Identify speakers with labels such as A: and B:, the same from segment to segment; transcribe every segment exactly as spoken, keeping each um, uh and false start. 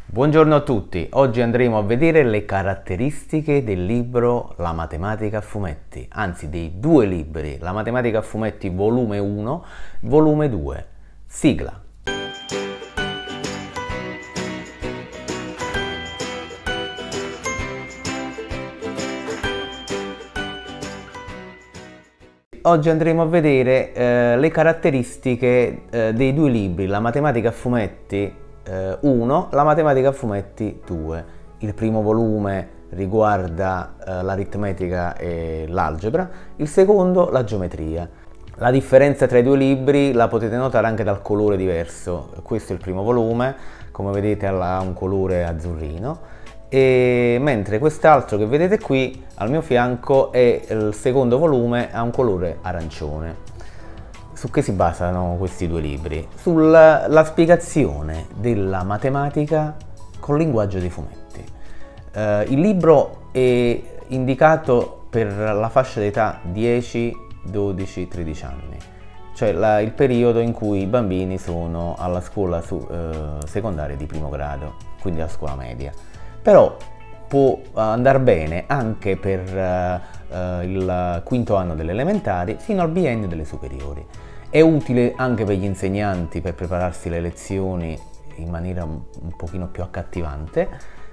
A: Buongiorno a tutti, oggi andremo a vedere le caratteristiche del libro La matematica a fumetti, anzi dei due libri, La matematica a fumetti volume uno, volume due. Sigla. Oggi andremo a vedere eh, le caratteristiche eh, dei due libri, La matematica a fumetti uno, La matematica a fumetti due. Il primo volume riguarda eh, l'aritmetica e l'algebra, il secondo la geometria. La differenza tra i due libri la potete notare anche dal colore diverso. Questo è il primo volume, come vedete ha un colore azzurrino, e mentre quest'altro che vedete qui al mio fianco è il secondo volume, ha un colore arancione. Su che si basano questi due libri? Sulla la spiegazione della matematica con linguaggio dei fumetti. Eh, il libro è indicato per la fascia d'età dieci, dodici, tredici anni, cioè la, il periodo in cui i bambini sono alla scuola su, eh, secondaria di primo grado, quindi alla scuola media. Però può andare bene anche per eh, il quinto anno delle elementari fino al biennio delle superiori. È utile anche per gli insegnanti per prepararsi le lezioni in maniera un pochino più accattivante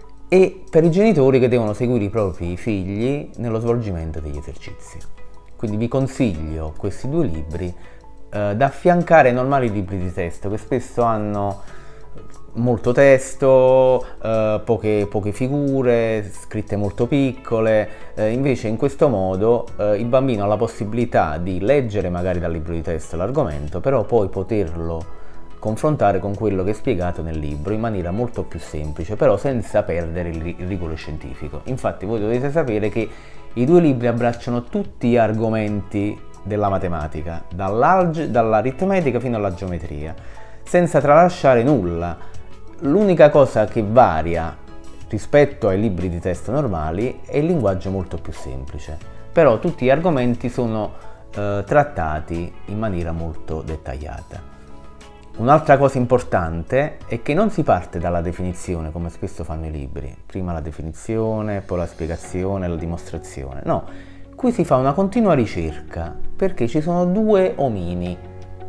A: e per i genitori che devono seguire i propri figli nello svolgimento degli esercizi. Quindi vi consiglio questi due libri eh, da affiancare ai normali libri di testo che spesso hanno molto testo, eh, poche, poche figure, scritte molto piccole, eh, invece in questo modo eh, il bambino ha la possibilità di leggere magari dal libro di testo l'argomento, però poi poterlo confrontare con quello che è spiegato nel libro in maniera molto più semplice, però senza perdere il, il rigore scientifico. Infatti voi dovete sapere che i due libri abbracciano tutti gli argomenti della matematica, dall'aritmetica fino alla geometria, senza tralasciare nulla. L'unica cosa che varia rispetto ai libri di testo normali è il linguaggio molto più semplice, però tutti gli argomenti sono eh, trattati in maniera molto dettagliata. Un'altra cosa importante è che non si parte dalla definizione come spesso fanno i libri, prima la definizione, poi la spiegazione, la dimostrazione. No, qui si fa una continua ricerca perché ci sono due omini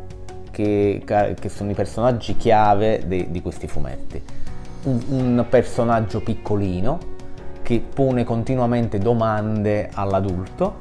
A: Che, che sono i personaggi chiave de, di questi fumetti. Un, un personaggio piccolino che pone continuamente domande all'adulto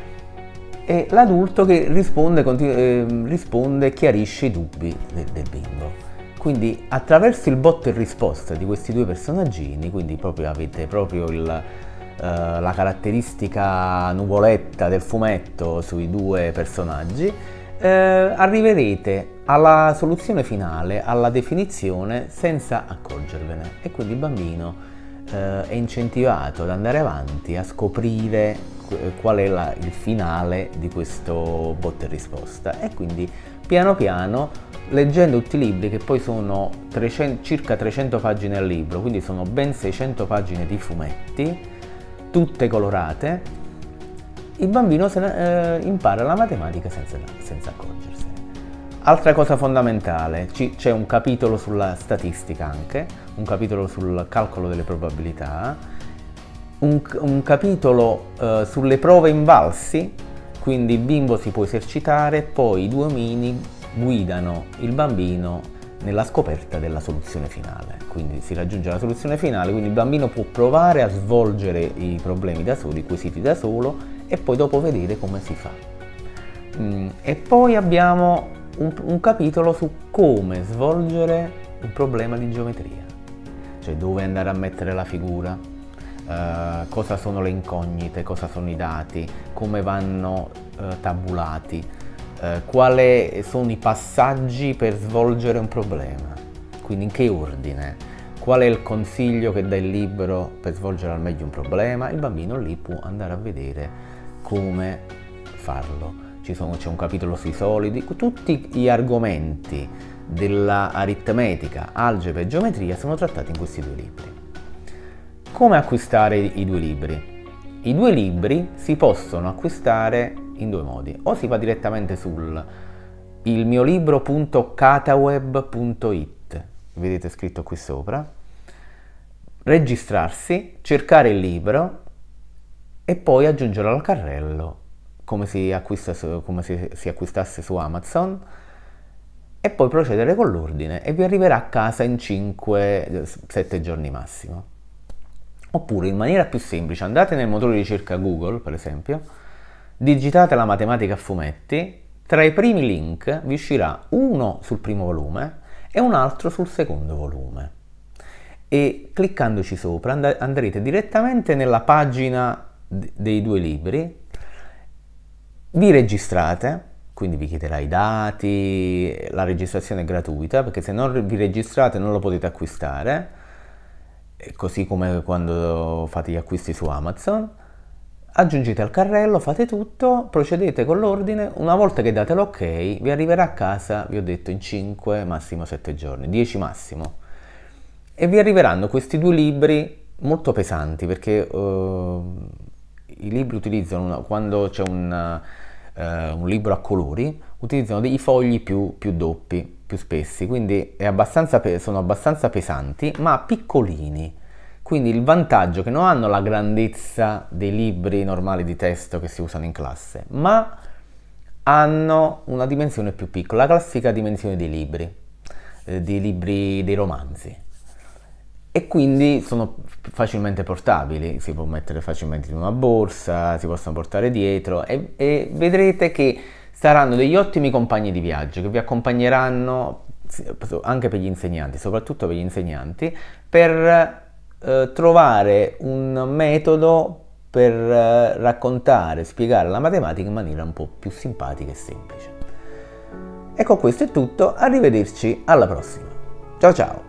A: e l'adulto che risponde, eh, risponde e chiarisce i dubbi del, del bimbo. Quindi attraverso il botta e risposta di questi due personaggini, quindi proprio avete proprio il, eh, la caratteristica nuvoletta del fumetto sui due personaggi, Eh, arriverete alla soluzione finale, alla definizione senza accorgervene e quindi il bambino eh, è incentivato ad andare avanti a scoprire qual è la, il finale di questo botta e risposta e quindi piano piano, leggendo tutti i libri che poi sono trecento, circa trecento pagine al libro, quindi sono ben seicento pagine di fumetti tutte colorate, il bambino se ne, eh, impara la matematica senza, senza accorgersene. Altra cosa fondamentale, c'è un capitolo sulla statistica anche, un capitolo sul calcolo delle probabilità, un, un capitolo eh, sulle prove invalsi, quindi il bimbo si può esercitare, poi i due omini guidano il bambino nella scoperta della soluzione finale. Quindi si raggiunge la soluzione finale, quindi il bambino può provare a svolgere i problemi da solo, i quesiti da solo, e poi dopo vedere come si fa. Mm, e poi abbiamo un, un capitolo su come svolgere un problema di geometria, cioè dove andare a mettere la figura, eh, cosa sono le incognite, cosa sono i dati, come vanno eh, tabulati, eh, quali sono i passaggi per svolgere un problema, quindi in che ordine, qual è il consiglio che dà il libro per svolgere al meglio un problema. Il bambino lì può andare a vedere come farlo. Ci sono, c'è un capitolo sui solidi, tutti gli argomenti dell'aritmetica, algebra e geometria sono trattati in questi due libri. Come acquistare i due libri? I due libri si possono acquistare in due modi: o si va direttamente sul il mio libro punto cataweb punto it, vedete scritto qui sopra, registrarsi, cercare il libro e poi aggiungerlo al carrello come si, acquista su, come si, si acquistasse su Amazon, e poi procedere con l'ordine e vi arriverà a casa in cinque sette giorni massimo. Oppure in maniera più semplice andate nel motore di ricerca Google, per esempio, digitate la matematica a fumetti, tra i primi link vi uscirà uno sul primo volume e un altro sul secondo volume, e cliccandoci sopra and- andrete direttamente nella pagina d- dei due libri, vi registrate, quindi vi chiederà i dati, la registrazione è gratuita perché se non vi registrate non lo potete acquistare, così come quando fate gli acquisti su Amazon. Aggiungete al carrello, fate tutto, procedete con l'ordine, una volta che date l'ok vi arriverà a casa, vi ho detto, in cinque, massimo sette giorni, dieci massimo, e vi arriveranno questi due libri molto pesanti perché uh, i libri utilizzano, una, quando c'è un, uh, un libro a colori, utilizzano dei fogli più, più doppi, più spessi, quindi è abbastanza, sono abbastanza pesanti ma piccolini. Quindi il vantaggio è che non hanno la grandezza dei libri normali di testo che si usano in classe, ma hanno una dimensione più piccola, la classica dimensione dei libri, eh, dei libri, dei romanzi. E quindi sono facilmente portabili, si può mettere facilmente in una borsa, si possono portare dietro e, e vedrete che saranno degli ottimi compagni di viaggio che vi accompagneranno anche per gli insegnanti, soprattutto per gli insegnanti, per eh, trovare un metodo per eh, raccontare, spiegare la matematica in maniera un po' più simpatica e semplice. E con questo è tutto, arrivederci alla prossima. Ciao ciao!